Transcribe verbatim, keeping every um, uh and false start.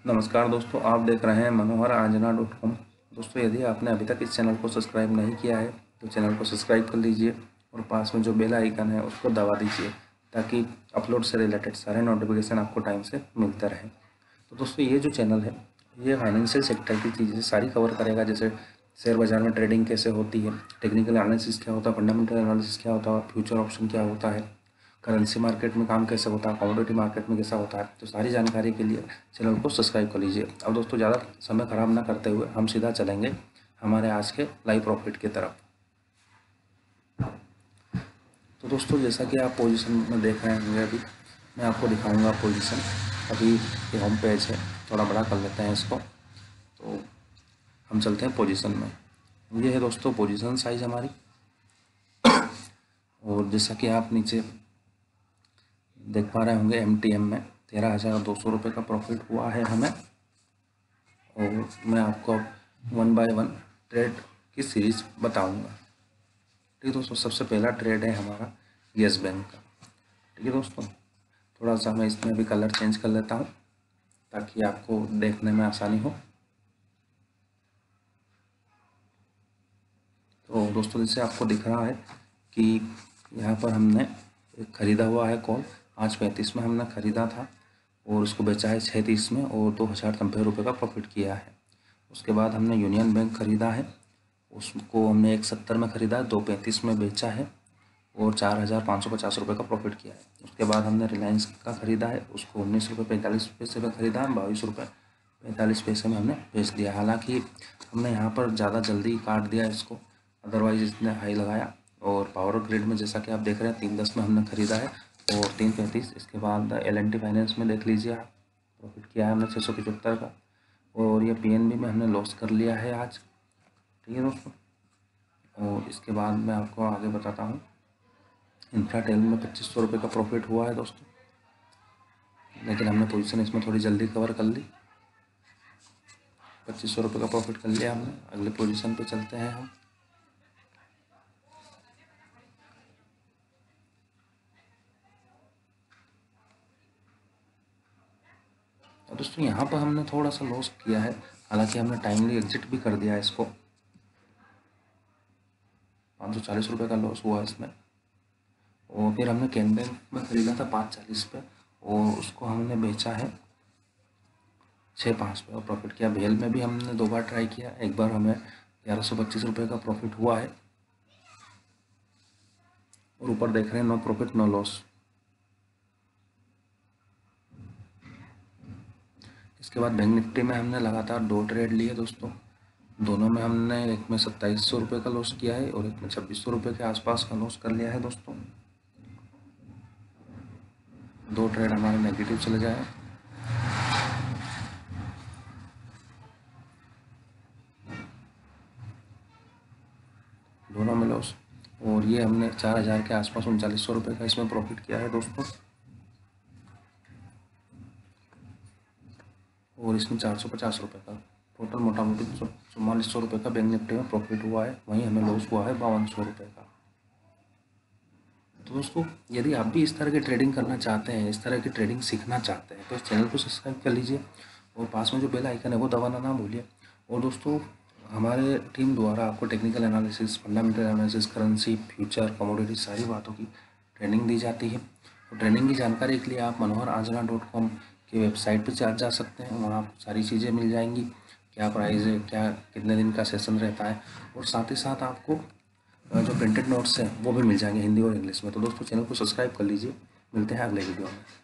नमस्कार दोस्तों, आप देख रहे हैं मनोहर आंजना डॉट कॉम। दोस्तों, यदि आपने अभी तक इस चैनल को सब्सक्राइब नहीं किया है तो चैनल को सब्सक्राइब कर लीजिए और पास में जो बेल आइकन है उसको दबा दीजिए ताकि अपलोड से रिलेटेड सारे नोटिफिकेशन आपको टाइम से मिलते रहें। तो दोस्तों, ये जो चैनल है ये फाइनेंशियल सेक्टर की चीज़ें सारी कवर करेगा, जैसे शेयर बाजार में ट्रेडिंग कैसे होती है, टेक्निकल एनालिसिस क्या होता है, फंडामेंटल एनालिसिस क्या होता है, फ्यूचर ऑप्शन क्या होता है, करेंसी मार्केट में काम कैसे होता है, कमोडिटी मार्केट में कैसा होता है। तो सारी जानकारी के लिए चैनल को सब्सक्राइब कर लीजिए। अब दोस्तों, ज़्यादा समय ख़राब ना करते हुए हम सीधा चलेंगे हमारे आज के लाइव प्रॉफिट की तरफ। तो दोस्तों, जैसा कि आप पोजीशन में देख रहे होंगे, अभी मैं आपको दिखाऊंगा पोजीशन। अभी ये होम पेज है, थोड़ा बड़ा कर लेते हैं इसको। तो हम चलते हैं पोजीशन में। ये है दोस्तों पोजीशन साइज हमारी, और जैसा कि आप नीचे देख पा रहे होंगे एम टी एम में तेरह हज़ार दो सौ रुपये का प्रॉफिट हुआ है हमें। और मैं आपको वन बाय वन ट्रेड की सीरीज बताऊंगा। ठीक है दोस्तों, सबसे पहला ट्रेड है हमारा यस बैंक का। ठीक है दोस्तों, थोड़ा सा मैं इसमें भी कलर चेंज कर लेता हूँ ताकि आपको देखने में आसानी हो। तो दोस्तों, जैसे आपको दिख रहा है कि यहाँ पर हमने एक ख़रीदा हुआ है कॉल, पाँच पैंतीस में हमने ख़रीदा था और उसको बेचा है छः तीस में और दो हज़ार नब्बे रुपये का प्रॉफिट किया है। उसके बाद हमने यूनियन बैंक ख़रीदा है, उसको हमने एक सत्तर में ख़रीदा है, दो पैंतीस में बेचा है और चार हज़ार पाँच सौ पचास रुपये का प्रॉफिट किया है। उसके बाद हमने रिलायंस का ख़रीदा है, उसको उन्नीस रुपये पैंतालीस पैसे में ख़रीदा है, बाईस रुपये पैंतालीस पैसे में हमने बेच दिया। हालांकि हमने यहाँ पर ज़्यादा जल्दी काट दिया इसको, अदरवाइज इसने हाई लगाया। और पावर ग्रिड में जैसा कि आप देख रहे हैं तीन दस में हमने ख़रीदा है और तीन पैंतीस। इसके बाद एल एन टी फाइनेंस में देख लीजिए आप, प्रॉफिट किया है हमने छः सौ पचहत्तर का। और ये पी एन बी में हमने लॉस कर लिया है आज। ठीक है दोस्तों, और इसके बाद मैं आपको आगे बताता हूँ। इंफ्राटेल में पच्चीस सौ रुपये का प्रॉफिट हुआ है दोस्तों, लेकिन हमने पोजीशन इसमें थोड़ी जल्दी कवर कर ली। पच्चीस सौ रुपये का प्रॉफिट कर लिया हमने। अगले पोजीशन पे चलते हैं हम। और दोस्तों, यहाँ पर हमने थोड़ा सा लॉस किया है, हालांकि हमने टाइमली एग्जिट भी कर दिया है इसको। पाँच सौ चालीस रुपये का लॉस हुआ इसमें। और फिर हमने कैन बैंक में ख़रीदा था पाँच चालीस पे और उसको हमने बेचा है छः पाँच पे और प्रॉफिट किया। भेल में भी हमने दो बार ट्राई किया, एक बार हमें ग्यारह सौ पच्चीस रुपये का प्रॉफिट हुआ है। और ऊपर देख रहे हैं नो प्रॉफिट नो लॉस। इसके बाद बैंक निफ्टी में हमने लगातार दो ट्रेड लिए दोस्तों। दोनों में हमने एक में सत्ताईस सौ रुपये का लॉस किया है और एक में छब्बीस सौ रुपये के आसपास का लॉस कर लिया है दोस्तों। दो ट्रेड हमारे नेगेटिव चले जाए। दोनों में लॉस। और ये हमने चार हज़ार के आसपास उनचालीस सौ रुपये का इसमें प्रॉफिट किया है दोस्तों। और इसमें चार सौ पचास रुपये का टोटल मोटा मोटी चौवालीस सौ रुपये का बैंक निफ्टी में प्रॉफिट हुआ है। वहीं हमें लॉस हुआ है बावन सौ रुपये का। तो दोस्तों, यदि आप भी इस तरह की ट्रेडिंग करना चाहते हैं, इस तरह की ट्रेडिंग सीखना चाहते हैं, तो इस चैनल को सब्सक्राइब कर लीजिए और पास में जो बेल आइकन है वो दबाना ना भूलिए। और दोस्तों, हमारे टीम द्वारा आपको technical analysis, fundamental analysis, currency, future, commodity सारी बातों की ट्रेनिंग दी जाती है। तो ट्रेनिंग की जानकारी के लिए आप मनोहर आंजना डॉट कॉम की वेबसाइट पर जा जा सकते हैं। वहाँ आपको सारी चीज़ें मिल जाएंगी, क्या प्राइस है, क्या कितने दिन का सेशन रहता है, और साथ ही साथ आपको जो प्रिंटेड नोट्स हैं वो भी मिल जाएंगे हिंदी और इंग्लिश में। तो दोस्तों, चैनल को सब्सक्राइब कर लीजिए। मिलते हैं अगले वीडियो में।